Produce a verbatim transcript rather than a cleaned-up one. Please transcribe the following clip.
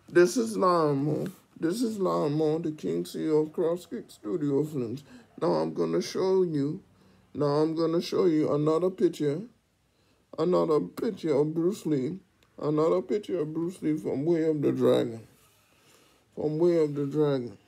This is Lionmo. This is Lionmo, the King C E O of CrossKick Studio Films. Now I'm gonna show you. Now I'm gonna show you another picture. Another picture of Bruce Lee. Another picture of Bruce Lee from Way of the Dragon. From Way of the Dragon.